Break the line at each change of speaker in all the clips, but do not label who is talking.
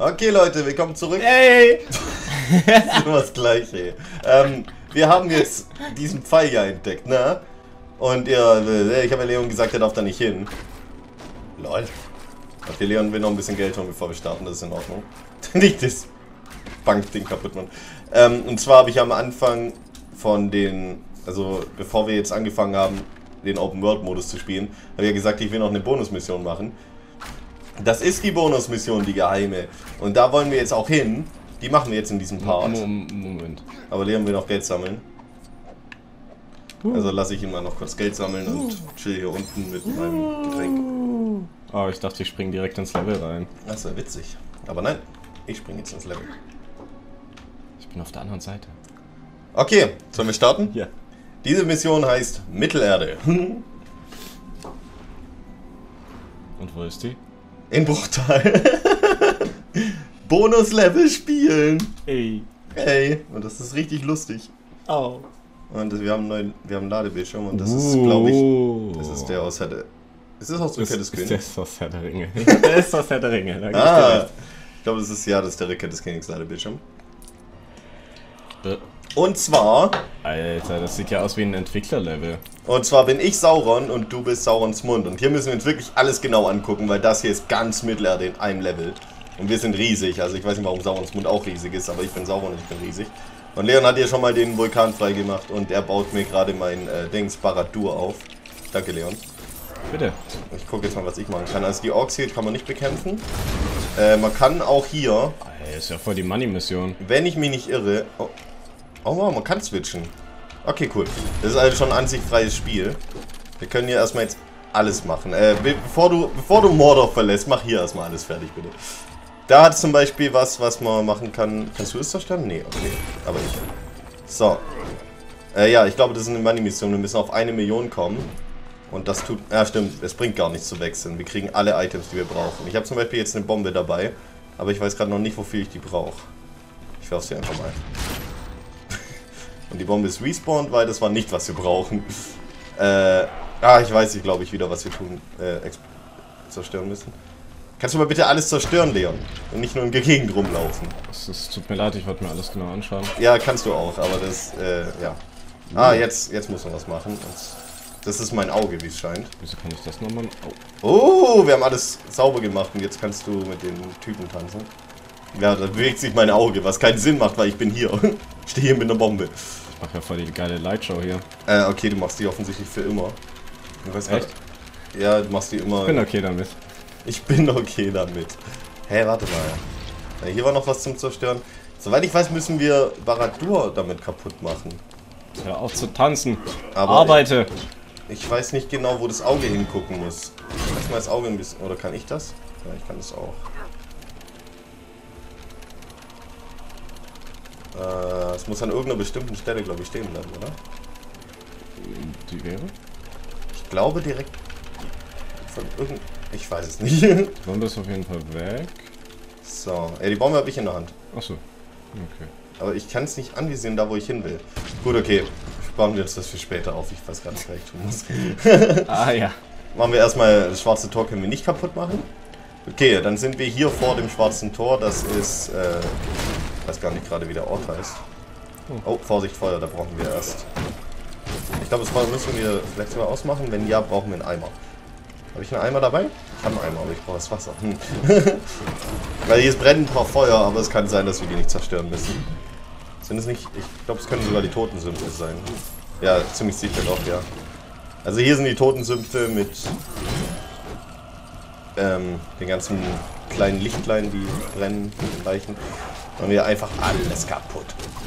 Okay, Leute, willkommen zurück.
Hey!
Das ist immer das Gleiche. Wir haben jetzt diesen Pfeil ja entdeckt, ne? Und ich habe ja Leon gesagt, er darf da nicht hin. Lol. Okay, Leon will noch ein bisschen Geld holen, bevor wir starten, das ist in Ordnung. Nicht das Bankding kaputt machen. Und zwar habe ich am Anfang von den, also bevor wir jetzt angefangen haben, den Open-World-Modus zu spielen, habe ich ja gesagt, ich will noch eine Bonusmission machen. Das ist die Bonusmission, die geheime. Und da wollen wir jetzt auch hin. Die machen wir jetzt in diesem Part.
Moment.
Aber Leon will noch Geld sammeln. Also lasse ich ihn mal noch kurz Geld sammeln und chill hier unten mit meinem Getränk.
Oh, ich dachte, ich springe direkt ins Level rein.
Das wäre witzig. Aber nein, ich springe jetzt ins Level.
Ich bin auf der anderen Seite.
Okay, sollen wir starten?
Ja.
Diese Mission heißt Mittelerde.
Und wo ist die?
In Bruchtal. Bonus-Level spielen.
Ey.
Ey, und das ist richtig lustig.
Oh.
Und wir haben einen Ladebildschirm und das ist, glaube ich, das ist der aus Herr der... Ist das aus Rückkehr des Königs?
Das ist aus Herr der Ringe. Der ist aus Herr der Ringe. Da
Ich glaube, das ist der Rückkehr des Königs Ladebildschirm.
Äh.
Und zwar...
Alter, das sieht ja aus wie ein Entwicklerlevel.
Und zwar bin ich Sauron und du bist Saurons Mund. Und hier müssen wir uns wirklich alles genau angucken, weil das hier ist ganz Mittelerde in einem Level. Und wir sind riesig. Also ich weiß nicht, warum Saurons Mund auch riesig ist, aber ich bin Sauron und ich bin riesig. Und Leon hat hier schon mal den Vulkan freigemacht und er baut mir gerade mein Dings Barad-dûr auf. Danke, Leon.
Bitte.
Ich gucke jetzt mal, was ich machen kann. Also die Orks hier kann man nicht bekämpfen. Man kann auch hier...
Alter, ist ja voll die Money-Mission.
Wenn ich mich nicht irre... Oh wow, man kann switchen. Okay, cool. Das ist also schon ein an sich freies Spiel. Wir können hier erstmal jetzt alles machen. Bevor du Mordor verlässt, mach hier erstmal alles fertig, bitte. Da hat es zum Beispiel was man machen kann. Kannst du es zerstören? Nee, okay. Aber ich. So. Ja, ich glaube, das ist eine Money-Mission. Wir müssen auf 1 Million kommen. Und das tut... Ja, stimmt. Es bringt gar nichts zu wechseln. Wir kriegen alle Items, die wir brauchen. Ich habe zum Beispiel jetzt eine Bombe dabei. Aber ich weiß gerade noch nicht, wofür ich die brauche. Ich werfe sie einfach mal. Und die Bombe ist respawned, weil das war nicht, was wir brauchen. Ich weiß nicht, glaube ich, wieder, was wir tun. Zerstören müssen. Kannst du mal bitte alles zerstören, Leon? Und nicht nur in der Gegend rumlaufen.
Es tut mir leid, ich wollte mir alles genau anschauen.
Ja, kannst du auch, aber das, ja. Ah, jetzt muss man was machen. Das ist mein Auge, wie es scheint.
Wieso kann ich das nochmal?
Oh, wir haben alles sauber gemacht und jetzt kannst du mit den Typen tanzen. Ja, da bewegt sich mein Auge, was keinen Sinn macht, weil ich bin hier. Ich stehe hier mit einer Bombe.
Ich mach ja voll die geile Lightshow hier.
Okay, du machst die offensichtlich für immer. Du weißt
echt?
Ja, du machst die immer.
Ich bin okay damit.
Ich bin okay damit. Hä, warte mal. Ja, hier war noch was zum Zerstören. Soweit ich weiß, müssen wir Barad-dûr damit kaputt machen.
Hör auf zu tanzen.
Aber
arbeite!
Ich weiß nicht genau, wo das Auge hingucken muss. Kannst du mal das Auge ein bisschen... Oder kann ich das? Ja, ich kann das auch. Es muss an irgendeiner bestimmten Stelle, glaube ich, stehen bleiben, oder?
Die wäre?
Ich glaube direkt von irgendeinem... Ich weiß es nicht.
Die Bombe ist auf jeden Fall weg.
So, die Bombe habe ich in der Hand.
Achso. Okay.
Aber ich kann es nicht anvisieren, da wo ich hin will. Gut, okay. Sparen wir uns das für später auf. Ich weiß gar nicht, was ich tun muss.
Ah ja.
Machen wir erstmal, das schwarze Tor können wir nicht kaputt machen. Okay, dann sind wir hier vor dem schwarzen Tor. Das ist, ich weiß gar nicht gerade, wie der Ort heißt. Oh, Vorsicht, Feuer, da brauchen wir erst. Ich glaube, das Feuer müssen wir vielleicht sogar ausmachen. Wenn ja, brauchen wir einen Eimer. Habe ich einen Eimer dabei? Ich habe einen Eimer, aber ich brauche das Wasser. Weil hier brennen ein paar Feuer, aber es kann sein, dass wir die nicht zerstören müssen. Sind es nicht? Ich glaube, es können sogar die Totensümpfe sein. Ja, ziemlich sicher doch, ja. Also hier sind die Totensümpfe mit den ganzen kleinen Lichtlein, die brennen, die Leichen. Machen wir einfach alles kaputt.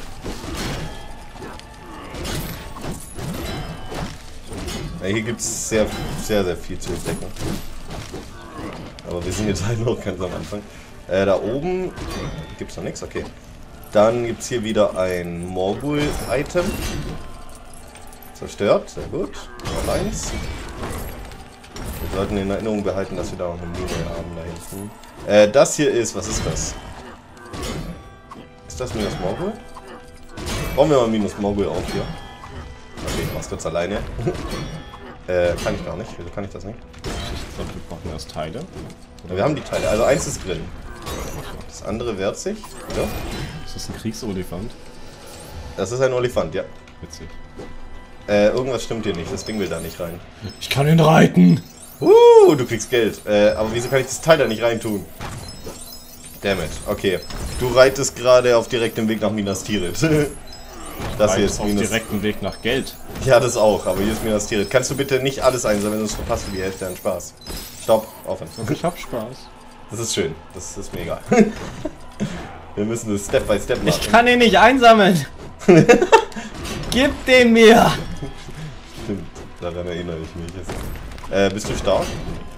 Ja, hier gibt es sehr viel zu entdecken. Aber wir sind jetzt halt noch ganz am Anfang. Da oben gibt es noch nichts, okay. Dann gibt es hier wieder ein Morgul-Item. Zerstört, sehr gut. Noch eins. Wir sollten in Erinnerung behalten, dass wir da noch eine Mine haben da hinten. Das hier ist, was ist das? Ist das Minus Morgul? Bauen wir mal Minus Morgul auf hier. Okay, ich mach's kurz alleine. Kann ich gar nicht. Wieso kann ich das nicht?
Ich glaube, wir brauchen erst Teile.
Ja, wir haben die Teile. Also eins ist drin. Das andere wehrt sich. Ja.
Ist das ein Kriegsolifant?
Das ist ein Olifant, ja.
Witzig.
Irgendwas stimmt hier nicht. Das Ding will da nicht rein.
Ich kann ihn reiten!
Du kriegst Geld. Aber wieso kann ich das Teil da nicht reintun? Dammit. Okay. Du reitest gerade auf direktem Weg nach Minas Tirith. Das hier ist
auf direktem Weg nach Geld.
Ja, das auch, aber hier ist Minas Tirith. Kannst du bitte nicht alles einsammeln, sonst verpasst du die Hälfte an Spaß. Stopp, aufhören.
Ich hab Spaß.
Das ist schön, das ist mega. Wir müssen das Step by Step machen.
Ich kann ihn nicht einsammeln! Gib den mir!
Stimmt, daran erinnere ich mich jetzt. Bist du stark?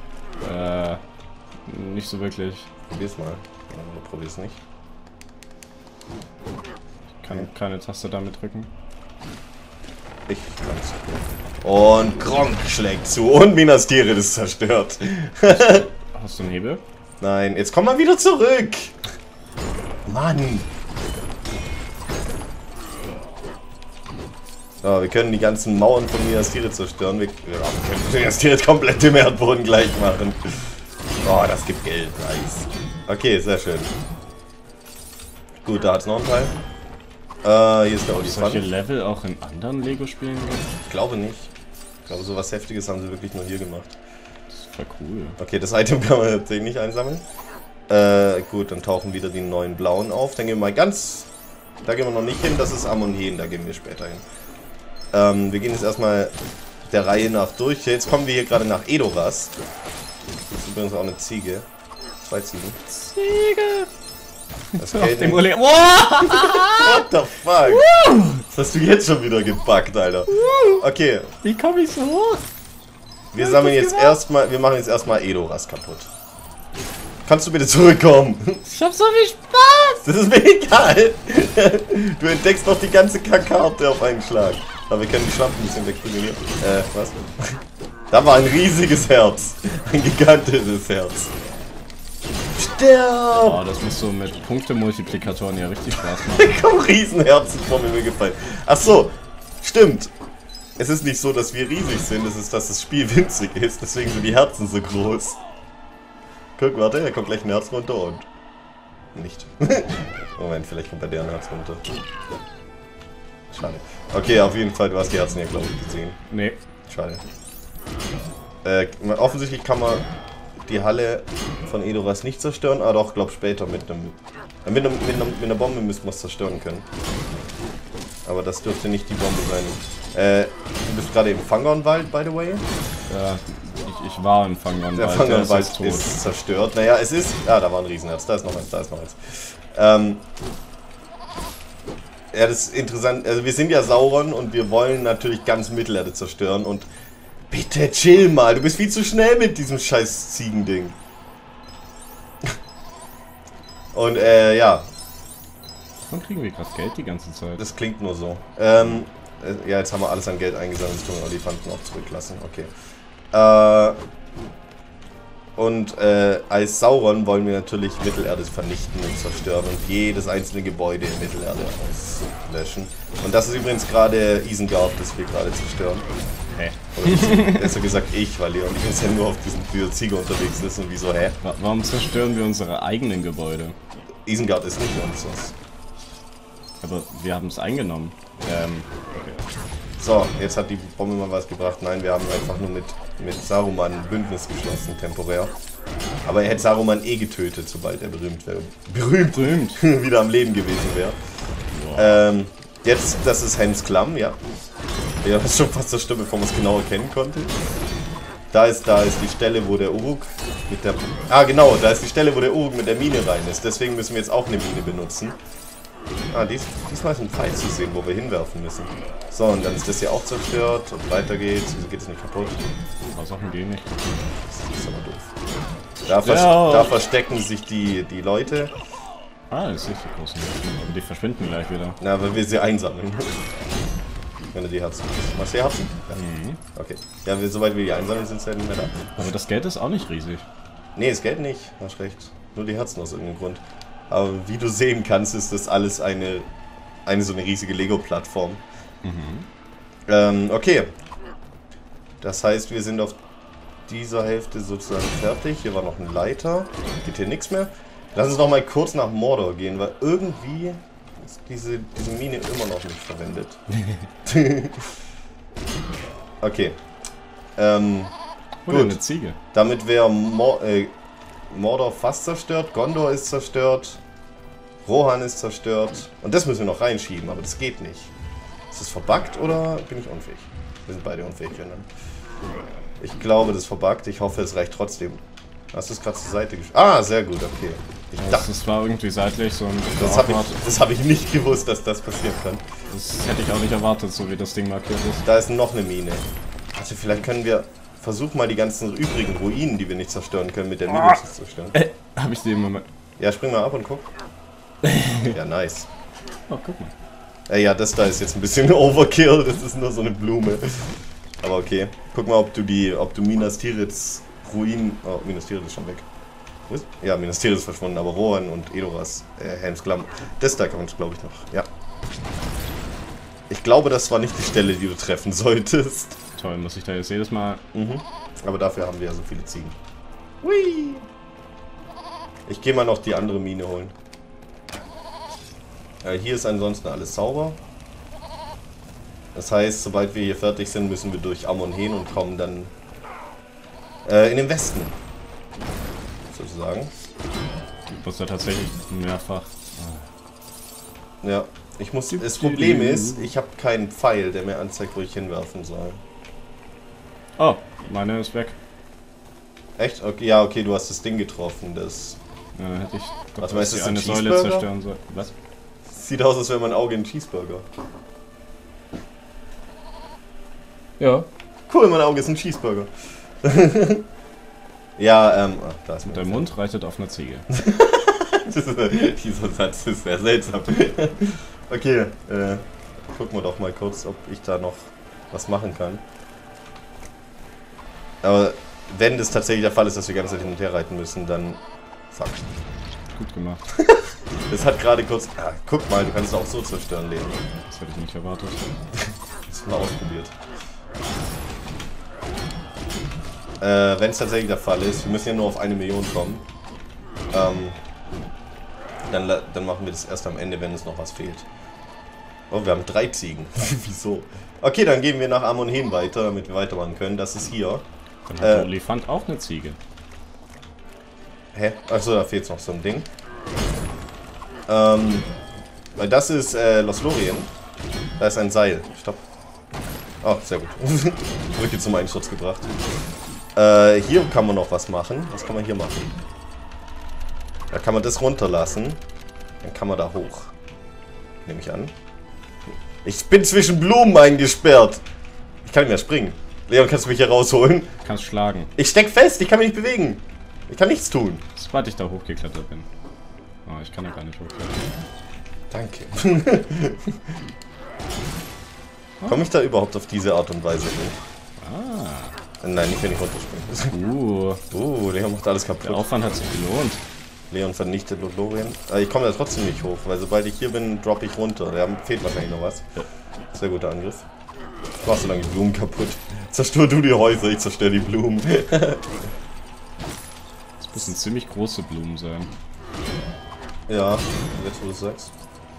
Nicht so wirklich.
Probier's mal. Oder probier's nicht.
Ich kann keine Taste damit drücken.
Ich kann's. Und Gronk schlägt zu und Minas Tirith ist zerstört.
Hast du einen Hebel?
Nein, jetzt komm mal wieder zurück. Mann. So, wir können die ganzen Mauern von Minas Tirith zerstören. Wir können Minas Tirith komplett im Erdboden gleich machen. Oh, das gibt Geld. Nice. Okay, sehr schön. Gut, da hat's noch einen Teil. Hier ist der Olifant.
Solche Level auch in anderen Lego-Spielen gibt?
Ich glaube nicht. Ich glaube, sowas Heftiges haben sie wirklich nur hier gemacht.
Das ist voll cool.
Okay, das Item kann man tatsächlich nicht einsammeln. Gut, dann tauchen wieder die neuen blauen auf. Dann gehen wir mal ganz... Da gehen wir noch nicht hin, das ist Amonien, da gehen wir später hin. Wir gehen jetzt erstmal der Reihe nach durch. Jetzt kommen wir hier gerade nach Edoras. Das ist übrigens auch eine Ziege. 2 Ziegen.
Ziege!
Das Geld
dem
What the fuck? Das hast du jetzt schon wieder gebackt, Alter. Okay.
Wie komme ich so hoch?
Wir sammeln jetzt erstmal, wir machen jetzt erstmal Edoras kaputt. Kannst du bitte zurückkommen?
Ich hab so viel Spaß!
Das ist mir egal. Du entdeckst doch die ganze Karte auf einen Schlag. Aber wir können die Schlampen ein bisschen wegprügeln. Was? Da war ein riesiges Herz. Ein gigantisches Herz. Sterb!
Oh, das muss so mit Punktemultiplikatoren ja richtig Spaß machen.
Komm, Riesenherzen vor mir gefallen. Ach so, stimmt. Es ist nicht so, dass wir riesig sind, es ist, dass das Spiel winzig ist, deswegen sind die Herzen so groß. Guck, warte, da kommt gleich ein Herz runter und... Nicht. Moment, vielleicht kommt bei der ein Herz runter. Schade. Okay, auf jeden Fall, du hast die Herzen hier, glaube ich, gesehen. Nee. Schade. Offensichtlich kann man die Halle von Edoras nicht zerstören, aber doch, glaub später mit einer Bombe müssten wir es zerstören können. Aber das dürfte nicht die Bombe sein. Du bist gerade im Fangornwald, by the way.
Ja, ich war im Fangornwald.
Der Fangornwald ist zerstört. Naja, es ist... Ah, da war ein Riesenherz. Da ist noch eins, da ist noch eins. Ja, das ist interessant. Also wir sind ja Sauron und wir wollen natürlich ganz Mittelerde zerstören und... Bitte chill mal, du bist viel zu schnell mit diesem scheiß Ziegending. Und ja.
Warum kriegen wir gerade Geld die ganze Zeit?
Das klingt nur so. Ja, jetzt haben wir alles an Geld eingesammelt, jetzt können wir Olifanten auch zurücklassen. Okay. Als Sauron wollen wir natürlich Mittelerde vernichten und zerstören und jedes einzelne Gebäude in Mittelerde auslöschen. Und das ist übrigens gerade Isengard, das wir gerade zerstören.
Hä?
Oder besser gesagt ich, weil Leon die ganze Zeit nur auf diesem Biozige unterwegs ist und wieso, hä?
Warum zerstören wir unsere eigenen Gebäude?
Isengard ist nicht unseres.
Aber wir haben es eingenommen. Okay.
So, jetzt hat die Bombe mal was gebracht. Nein, wir haben einfach nur mit Saruman ein Bündnis geschlossen, temporär. Aber er hätte Saruman eh getötet, sobald er berühmt wäre. Berühmt! Wieder am Leben gewesen wäre. Wow. Jetzt, das ist Helms Klamm, ja. Ja, das ist schon fast zerstört, bevor man es genau erkennen konnte. Da ist die Stelle, wo der Uruk mit der... Ah, genau, da ist die Stelle, wo der Uruk mit der Mine rein ist. Deswegen müssen wir jetzt auch eine Mine benutzen. Ah, diesmal ist ein Pfeil zu sehen, wo wir hinwerfen müssen. So, und dann ist das hier auch zerstört und weiter geht's. Wieso geht es nicht kaputt?
Sachen gehen nicht.
Das ist aber doof. Da verstecken sich die Leute.
Ah, das ist richtig groß. Aber die verschwinden gleich wieder.
Na, weil wir sie einsammeln. Wenn du die Herzen hast. Machst du die Herzen? Ja.
Mhm.
Okay. Ja, sobald wir die einsammeln, sind sie ja nicht mehr da.
Aber das Geld ist auch nicht riesig.
Nee, das Geld nicht. Hast recht. Nur die Herzen aus irgendeinem Grund. Aber wie du sehen kannst, ist das alles so eine riesige Lego-Plattform. Mhm. Okay. Das heißt, wir sind auf dieser Hälfte sozusagen fertig. Hier war noch ein Leiter. Geht hier nichts mehr. Lass uns noch mal kurz nach Mordor gehen, weil irgendwie ist diese Mine immer noch nicht verwendet. Okay.
Oder eine Ziege.
Damit wäre Mordor fast zerstört, Gondor ist zerstört, Rohan ist zerstört. Und das müssen wir noch reinschieben, aber das geht nicht. Ist das verbuggt oder bin ich unfähig? Wir sind beide unfähig, wenn dann. Ich glaube, das ist verbuggt. Ich hoffe, es reicht trotzdem. Hast du es gerade zur Seite geschickt? Ah, sehr gut, okay. Ich dachte,
das war irgendwie seitlich so ein...
Das hab ich nicht gewusst, dass das passieren kann.
Das hätte ich auch nicht erwartet, so wie das Ding markiert ist.
Da ist noch eine Mine. Also vielleicht können wir... Versuch mal die ganzen übrigen Ruinen, die wir nicht zerstören können, mit der Mine zu zerstören.
Hab ich die im Moment...
Ja, spring mal ab und guck. Ja, nice.
Oh, guck mal.
Ja, das da ist jetzt ein bisschen Overkill. Das ist nur so eine Blume. Aber okay. Guck mal, ob du Minas Tiriths Ruinen... Oh, Minas Tirith ist schon weg. Wo ist? Ja, Minas Tirith ist verschwunden, aber Rohan und Edoras, Helms Klamm. Das da kann man, glaube ich, noch. Ja. Ich glaube, das war nicht die Stelle, die du treffen solltest.
Toll, muss ich da jetzt jedes Mal...
Mhm. Aber dafür haben wir ja so viele Ziegen. Hui! Ich gehe mal noch die andere Mine holen. Ja, hier ist ansonsten alles sauber. Das heißt, sobald wir hier fertig sind, müssen wir durch Amon hin und kommen dann in den Westen. Sozusagen.
Ich muss da tatsächlich mehrfach...
Ja, ich muss... Das Problem ist, ich habe keinen Pfeil, der mir anzeigt, wo ich hinwerfen soll.
Oh, meine ist weg.
Echt? Okay, ja, okay, du hast das Ding getroffen, das...
Ja, dann hätte ich...
Warte mal, ist das
eine
ein
Säule
Cheeseburger?
zerstören soll. Was?
Sieht aus, als wäre mein Auge ein Cheeseburger.
Ja.
Cool, mein Auge ist ein Cheeseburger. Ja, da ist
Und der Mund reitet auf einer Ziege.
Dieser Satz ist sehr seltsam. Okay, gucken wir doch mal kurz, ob ich da noch was machen kann. Aber wenn das tatsächlich der Fall ist, dass wir die ganze Zeit hin und her reiten müssen, dann... Fuck.
Gut gemacht.
Das hat gerade kurz... Ah, guck mal, du kannst es auch so zerstören, Leben.
Das hätte ich nicht erwartet.
Das mal ausprobiert. Wenn es tatsächlich der Fall ist, wir müssen ja nur auf 1 Million kommen. Dann machen wir das erst am Ende, wenn es noch was fehlt. Oh, wir haben 3 Ziegen. Wieso? Okay, dann gehen wir nach Amon hin weiter, damit wir weitermachen können. Das ist hier.
Dann hat der Olifant auch eine Ziege.
Hä? Achso, da fehlt noch so ein Ding. Weil das ist Los Lorien. Da ist ein Seil. Stopp. Oh, sehr gut. Brücke zum Einsturz gebracht. Hier kann man noch was machen. Was kann man hier machen? Da kann man das runterlassen. Dann kann man da hoch. Nehme ich an. Ich bin zwischen Blumen eingesperrt. Ich kann nicht mehr springen. Leon, kannst du mich hier rausholen?
Kannst schlagen.
Ich steck fest, ich kann mich nicht bewegen. Ich kann nichts tun.
Sobald ich da hochgeklettert bin. Oh, ich kann da gar nicht hochklettern.
Danke. Komme ich da überhaupt auf diese Art und Weise hoch?
Ah.
Nein, nicht wenn ich runterspringe. Leon macht alles kaputt.
Der Aufwand hat sich gelohnt.
Leon vernichtet Lothlorien. Ich komme da trotzdem nicht hoch, weil sobald ich hier bin, droppe ich runter. Da fehlt wahrscheinlich noch was. Sehr guter Angriff. Du machst so lange die Blumen kaputt. Zerstör du die Häuser, ich zerstöre die Blumen.
Das müssen ziemlich große Blumen sein.
Ja, jetzt wo du es sagst.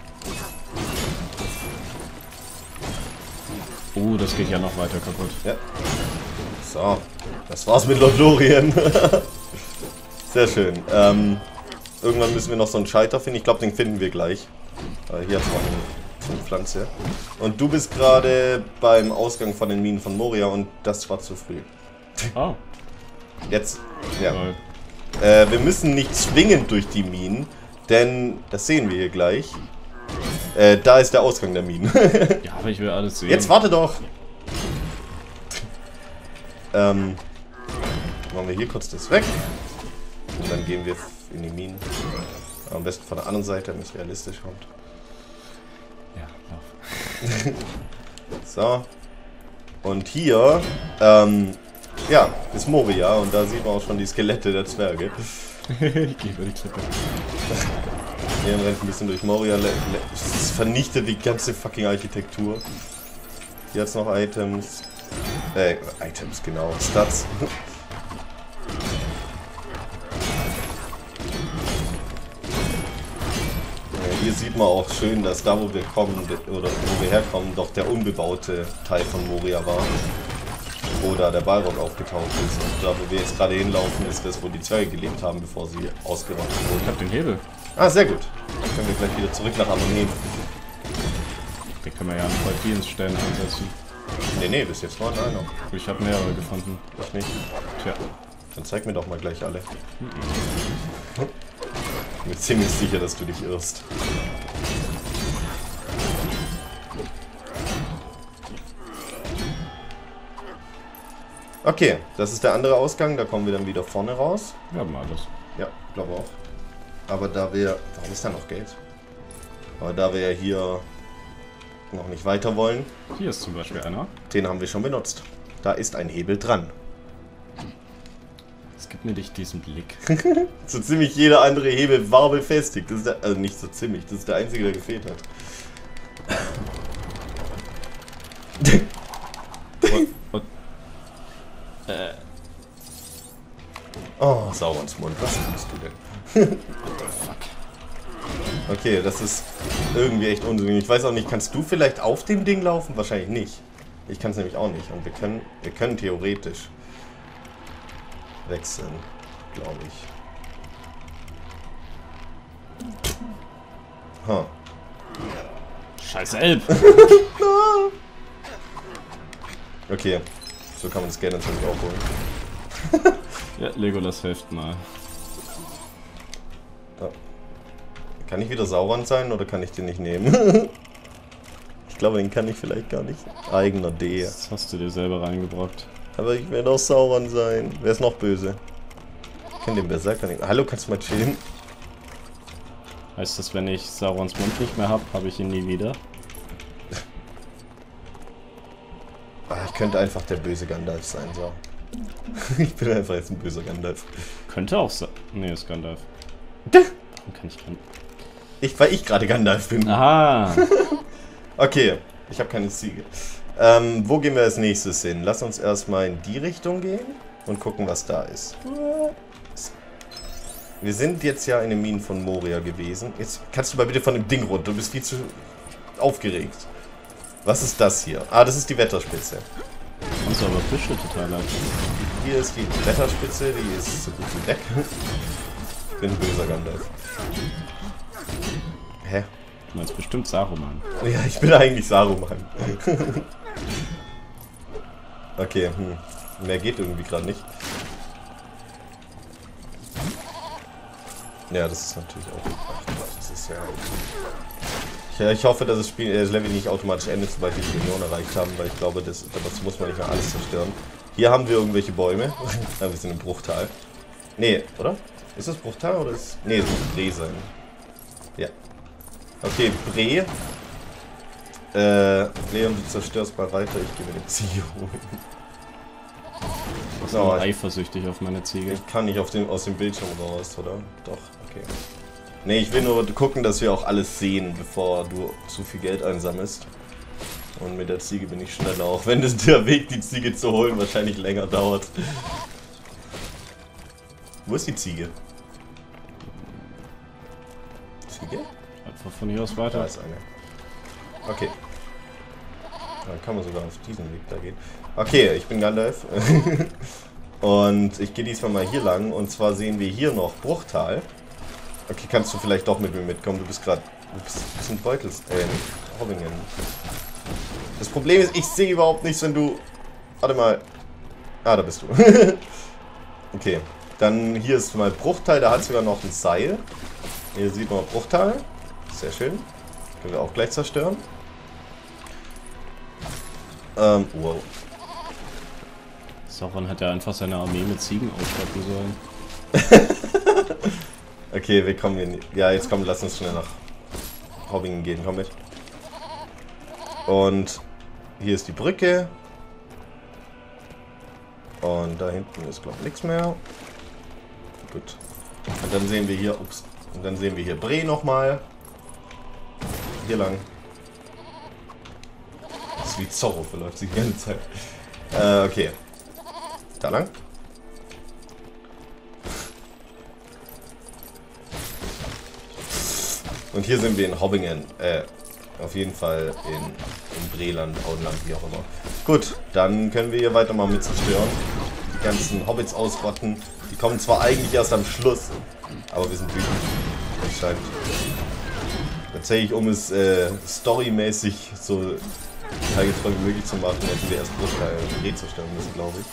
Das geht ja noch weiter kaputt.
Ja. So, das war's mit Lothlorien. Sehr schön. Irgendwann müssen wir noch so einen Schalter finden. Ich glaube, den finden wir gleich. Hier hat es noch eine Pflanze. Und du bist gerade beim Ausgang von den Minen von Moria und das war zu früh.
Oh.
Jetzt, ja.
Toll.
Wir müssen nicht zwingend durch die Minen, denn das sehen wir hier gleich. Da ist der Ausgang der Minen.
Ja, aber ich will alles sehen.
Jetzt warte doch! Machen wir hier kurz das weg. Und dann gehen wir in die Minen. Am besten von der anderen Seite, damit es realistisch kommt.
Ja, lauf.
So. Und hier, ja, ist Moria und da sieht man auch schon die Skelette der Zwerge.
Ich gehe über die Klippe.
Hier rennt ein bisschen durch Moria. Es vernichtet die ganze fucking Architektur. Hier hat's noch Items. Items, genau. Stats. Hier sieht man auch schön, dass da, wo wir kommen, oder wo wir herkommen, doch der unbebaute Teil von Moria war. Wo da der Balrog aufgetaucht ist. Und da, wo wir jetzt gerade hinlaufen, ist das, wo die Zwerge gelebt haben, bevor sie ausgerottet wurden.
Ich hab den Hebel.
Ah, sehr gut. Dann können wir gleich wieder zurück nach Amonen.
Den können wir ja an zwei Dienststellen einsetzen.
Nee, bis jetzt waren einer.
Ich habe mehrere gefunden.
Ich nicht.
Tja.
Dann zeig mir doch mal gleich alle. Ich bin mir ziemlich sicher, dass du dich irrst. Okay, das ist der andere Ausgang, da kommen wir dann wieder vorne raus.
Wir haben alles.
Ja, glaube auch. Aber da wir... Warum ist da noch Geld? Aber da wir ja hier noch nicht weiter wollen...
Hier ist zum Beispiel einer.
Den haben wir schon benutzt. Da ist ein Hebel dran.
Es gibt mir nicht diesen Blick.
So ziemlich jeder andere Hebel war befestigt. Das ist der, also nicht so ziemlich, das ist der einzige, der gefehlt hat. Oh, Saurons Mund, was tust du denn? Okay, das ist irgendwie echt unsinnig. Ich weiß auch nicht, kannst du vielleicht auf dem Ding laufen? Wahrscheinlich nicht. Ich kann es nämlich auch nicht. Und wir können theoretisch wechseln, glaube ich. Huh.
Scheiß Elb!
Okay, so kann man das Geld natürlich auch holen.
Ja, Legolas hilft mal.
Ja. Kann ich wieder Sauron sein oder kann ich den nicht nehmen? Ich glaube, den kann ich vielleicht gar nicht. Eigener D.
Das hast du dir selber reingebrockt.
Aber ich werde auch Sauron sein. Wer ist noch böse? Ich kenne den Berserker nicht. Hallo, kannst du mal chillen?
Heißt das, wenn ich Saurons Mund nicht mehr habe, habe ich ihn nie wieder?
Ich könnte einfach der böse Gandalf sein, so. Ich bin einfach jetzt ein böser Gandalf.
Könnte auch sein. Nee, ist Gandalf. Warum kann ich Gandalf?
Weil ich gerade Gandalf bin.
Aha!
Okay, ich habe keine Ziege. Wo gehen wir als nächstes hin? Lass uns erstmal in die Richtung gehen und gucken, was da ist. Wir sind jetzt ja in den Minen von Moria gewesen. Jetzt kannst du mal bitte von dem Ding runter. Du bist viel zu aufgeregt. Was ist das hier? Ah, das ist die Wetterspitze.
Kannst du aber Fische total leid.
Hier ist die Wetterspitze, die ist so gut wie weg. Ich bin ein böser Gandalf. Hä?
Du meinst bestimmt Saruman.
Ja, ich bin eigentlich Saruman. Okay, mehr geht irgendwie gerade nicht. Ja, das ist natürlich auch... Ach Gott, das ist ja... Ich hoffe, dass das Level nicht automatisch endet, sobald wir die Million erreicht haben, weil ich glaube, das muss man nicht mehr alles zerstören. Hier haben wir irgendwelche Bäume. Wir sind im Bruchtal. Nee, oder? Ist das Bruchtal oder ist... Nee, es muss Bre sein. Ja. Okay, Bre. Leon, du zerstörst mal weiter, ich gehe mir den Ziege holen.
Ich bin eifersüchtig auf meine Ziege.
Ich kann nicht aus dem Bildschirm raus, oder? Doch, okay. Nee, ich will nur gucken, dass wir auch alles sehen, bevor du zu viel Geld einsammelst. Und mit der Ziege bin ich schneller, auch wenn der Weg, die Ziege zu holen, wahrscheinlich länger dauert. Wo ist die Ziege? Ziege?
Einfach von hier aus weiter.
Da ist eine. Okay. Dann kann man sogar auf diesen Weg da gehen. Okay, ich bin Gandalf. Und ich gehe diesmal mal hier lang. Und zwar sehen wir hier noch Bruchtal. Okay, kannst du vielleicht doch mit mir mitkommen? Du bist gerade... Du bist in Beutels... Hobbingen. Das Problem ist, ich sehe überhaupt nichts, wenn du... Warte mal. Ah, da bist du. Okay. Dann hier ist mal Bruchtal. Da hat sogar noch ein Seil. Hier sieht man Bruchtal. Sehr schön. Können wir auch gleich zerstören. Wow.
Sauron hat ja einfach seine Armee mit Ziegen ausstatten sollen.
Okay, wir kommen hier nicht. Ja, jetzt komm, lass uns schnell nach Hobbingen gehen. Komm mit. Und hier ist die Brücke. Und da hinten ist, glaube ich, nichts mehr. Gut. Und dann sehen wir hier, ups, und dann sehen wir hier Bre nochmal. Hier lang. Das ist wie Zorro, verläuft sich die ganze Zeit. Okay. Da lang. Und hier sind wir in Hobbingen. Auf jeden Fall in Breland, Auenland, wie auch immer. Gut, dann können wir hier weiter mal mit zerstören. Die ganzen Hobbits ausrotten. Die kommen zwar eigentlich erst am Schluss, aber wir sind wütend. Anscheinend. Tatsächlich, um es storymäßig so detailgetreu wie möglich zu machen, hätten wir erst Bruchteil zerstören müssen, glaube ich.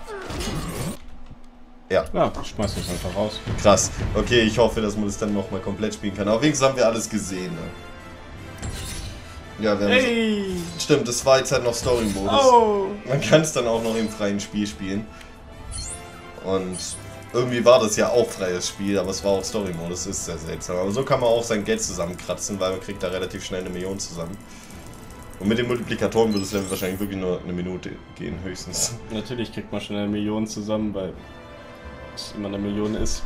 Ja.
Ja, schmeiß das einfach raus.
Krass. Okay, ich hoffe, dass man das dann nochmal komplett spielen kann. Aber wenigstens haben wir alles gesehen, ne? Ja, wir haben
Hey!
Stimmt, das war jetzt halt noch Story-Modus.
Oh!
Man kann es dann auch noch im freien Spiel spielen. Und irgendwie war das ja auch freies Spiel, aber es war auch Story-Modus. Das ist sehr seltsam. Aber so kann man auch sein Geld zusammenkratzen, weil man kriegt da relativ schnell 1 Million zusammen. Und mit den Multiplikatoren würde es ja wahrscheinlich wirklich nur 1 Minute gehen, höchstens.
Natürlich kriegt man schnell 1 Million zusammen, weil es immer 1 Million ist.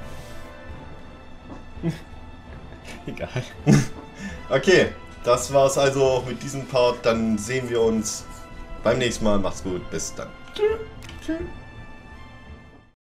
Egal.
Okay, das war's also mit diesem Part. Dann sehen wir uns beim nächsten Mal. Macht's gut, bis dann.
Tschüss.